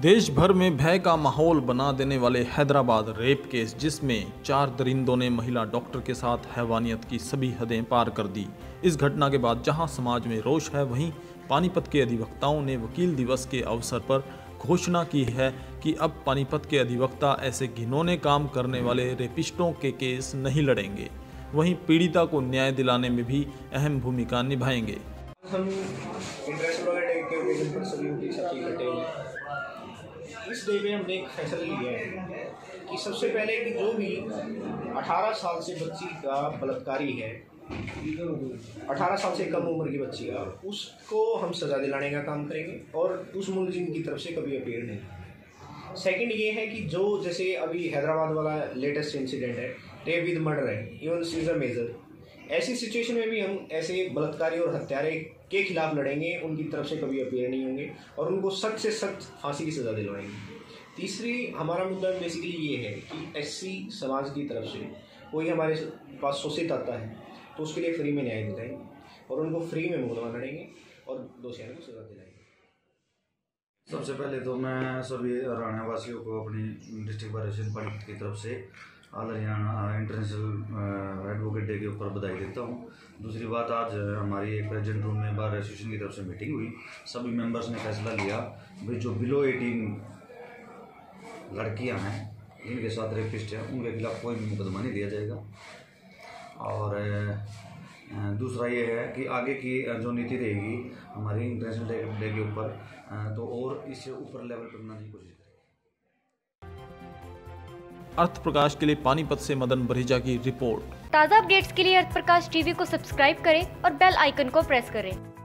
देश भर में भय का माहौल बना देने वाले हैदराबाद रेप केस, जिसमें 4 दरिंदों ने महिला डॉक्टर के साथ हैवानियत की सभी हदें पार कर दी। इस घटना के बाद जहां समाज में रोष है, वहीं पानीपत के अधिवक्ताओं ने वकील दिवस के अवसर पर घोषणा की है कि अब पानीपत के अधिवक्ता ऐसे घिनौने काम करने वाले रेपिस्टों के केस नहीं लड़ेंगे। वहीं पीड़िता को न्याय दिलाने में भी अहम भूमिका निभाएंगे। हम इंटरनेशनल डे के ओकेजन पर सभी के साथ इकट्ठे हुए। इस डे पे हमने एक फैसला लिया है कि सबसे पहले कि जो भी 18 साल से बच्ची का बलात्कारी है, 18 साल से कम उम्र की बच्ची का, उसको हम सज़ा दिलाने का काम करेंगे और उस मुलजिम की तरफ से कभी अपील नहीं। सेकंड ये है कि जो जैसे अभी हैदराबाद वाला लेटेस्ट इंसिडेंट है, रेप विद मर्डर है, इवन सीजर मेजर, ऐसी सिचुएशन में भी हम ऐसे बलात्कारी और हत्यारे के खिलाफ लड़ेंगे, उनकी तरफ से कभी अपील नहीं होंगे और उनको सख्त से सख्त फांसी की सज़ा दिलवाएंगे। तीसरी हमारा मुद्दा बेसिकली ये है कि एससी समाज की तरफ से कोई हमारे पास शोषित आता है तो उसके लिए फ्री में न्याय दिलाएंगे और उनको फ्री में मुकदमा लड़ेंगे और दोषियों को सज़ा दिलाएंगे। सबसे पहले तो मैं सभी हरियाणा वासियों को अपनी डिस्ट्रिक्ट बार एसोसिएशन पानीपत की तरफ से all Haryana international advocate day के ऊपर बधाई देता हूँ। दूसरी बात, आज हमारी एक प्रेजेंट रूम में बार एसोसिएशन की तरफ से मीटिंग हुई। सभी मेंबर्स ने फैसला लिया भाई जो बिलो 18 लड़कियां हैं जिनके साथ रेपिस्ट हैं उनके खिलाफ कोई भी मुकदमा नहीं दिया जाएगा। और दूसरा ये है कि आगे की जो नीति रहेगी हमारी इंटरनेशनल डे के ऊपर, तो और इससे ऊपर लेवल पर बनाने की कोशिश करेंगे। अर्थ प्रकाश के लिए पानीपत से मदन बरेजा की रिपोर्ट। ताज़ा अपडेट्स के लिए अर्थ प्रकाश टीवी को सब्सक्राइब करें और बेल आइकन को प्रेस करें।